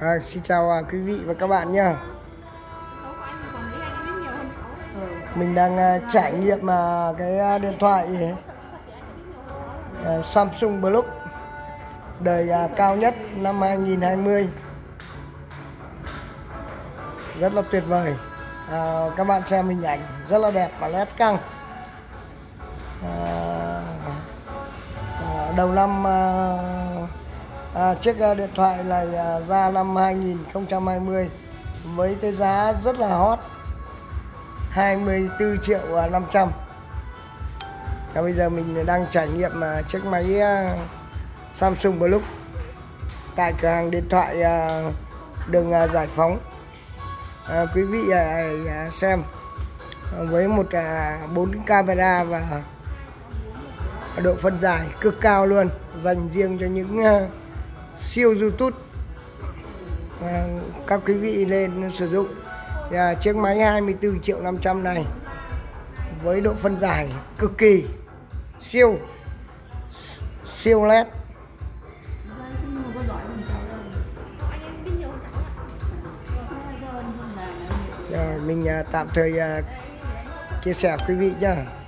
Xin chào quý vị và các bạn nhé. Mình đang trải nghiệm cái điện thoại Samsung Block đời cao nhất năm 2020. Rất là tuyệt vời. Các bạn xem hình ảnh rất là đẹp và nét căng. Đầu năm chiếc điện thoại này ra năm 2020 với cái giá rất là hot 24.500.000. Bây giờ mình đang trải nghiệm chiếc máy Samsung Block tại cửa hàng điện thoại đường Giải Phóng. Quý vị xem với một 4 camera và độ phân giải cực cao luôn, dành riêng cho những siêu YouTube. Các quý vị lên sử dụng chiếc máy 24.500.000 này với độ phân giải cực kỳ siêu LED. Rồi mình tạm thời chia sẻ quý vị nhé.